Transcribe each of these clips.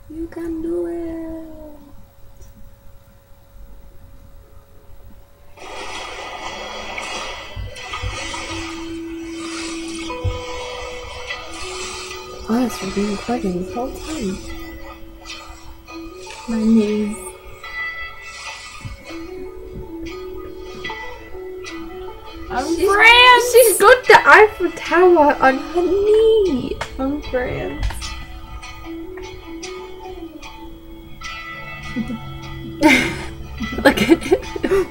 You can do it. Honestly, we've been recording this whole time. My knees. She's got the Eiffel Tower on her knee. I'm France. Look at it.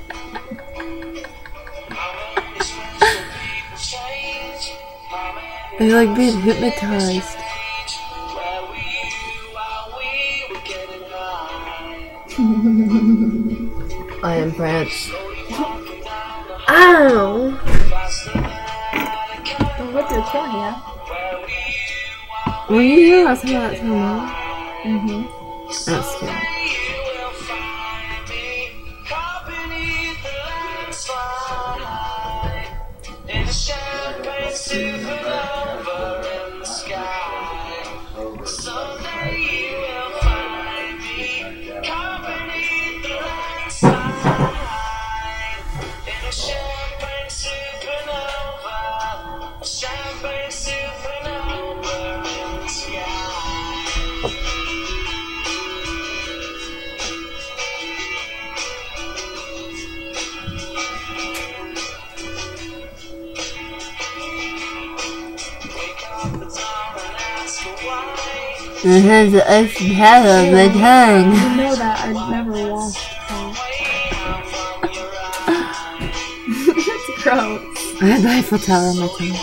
They're like being hypnotized. I am France. Ow! Don't whip your cornea. Were you here last time that time? Mm-hmm. That's scary. It has the Eiffel Tower on my tongue. You know that I've never washed that. It's gross. I have the Eiffel Tower on my tongue.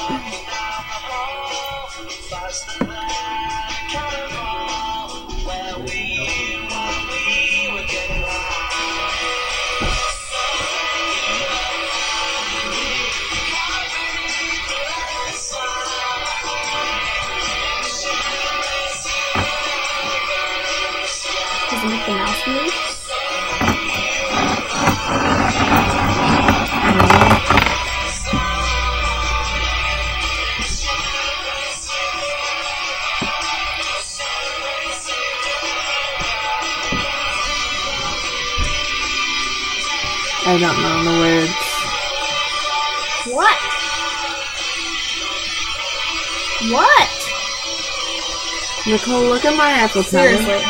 Does it make the mouse move? I don't know the words. What? What? Nicole, look at my Eiffel Tower. Seriously.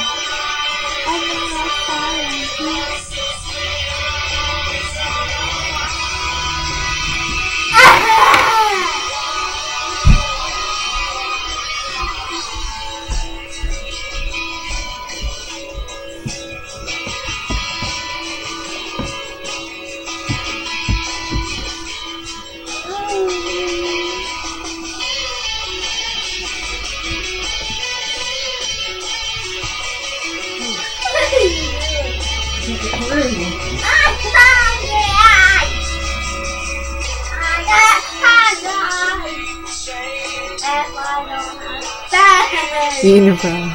Unibrow.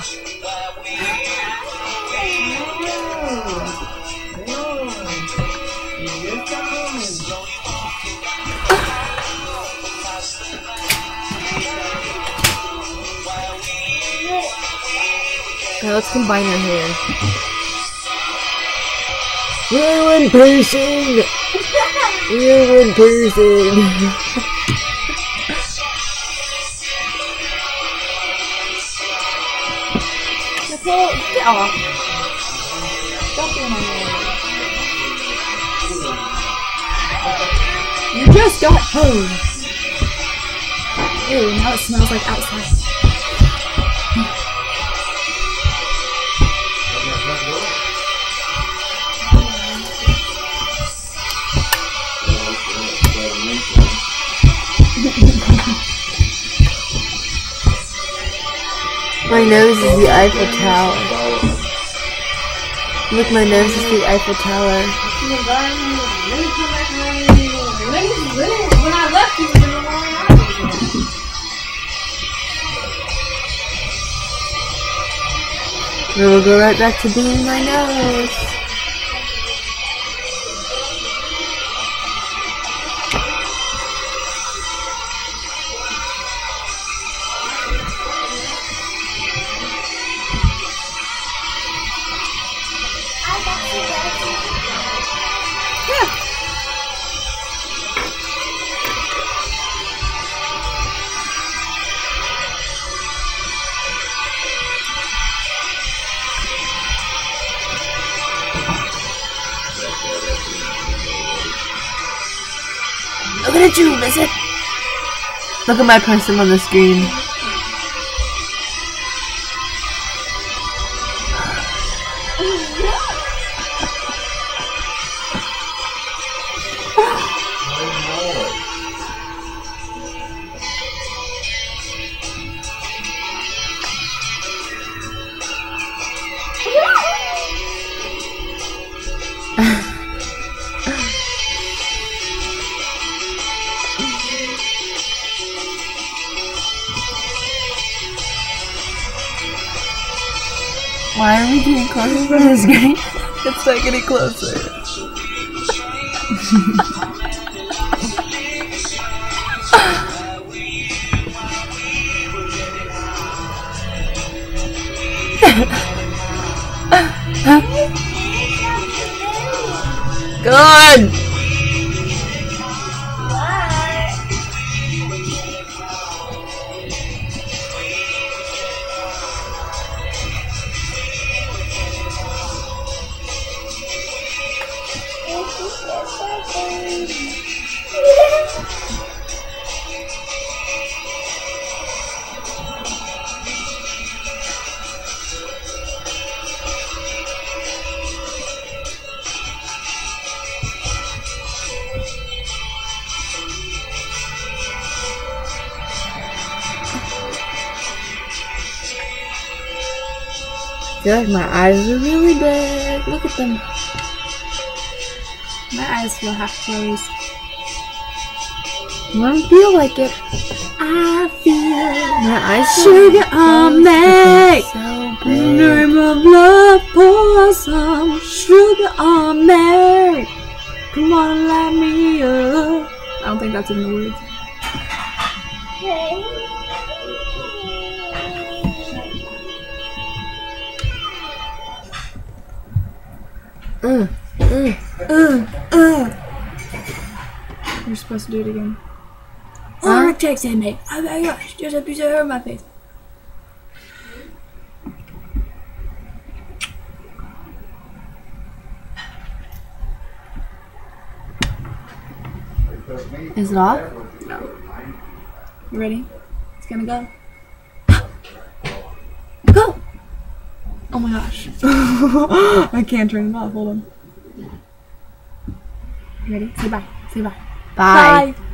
Okay, let's combine our hair. We're one person! We're one person! Nicole, get off. Don't be my man. You just got home. Ew, now it smells like outside. My nose is the Eiffel Tower. Look, my nose is the Eiffel Tower. When I left, you were in the wrong. Then we'll go right back to being my nose. looking at you, listen. Look at my person on the screen. Why are we getting closer to the screen? It's not getting closer. Good! I feel like my eyes are really big. Look at them. My eyes feel half closed. I don't feel like it. I feel my eyes Sugar on me. so big. Name of love, pour some sugar on me. Come on, light me up. I don't think that's in the words. You're supposed to do it again. Oh, Rick texted me. Oh my gosh, there's a piece of hair on my face. Is it off? No. You ready? It's gonna go. Go! Oh my gosh. I can't turn it off. Hold on. You ready? Say bye. Say bye. Bye. Bye.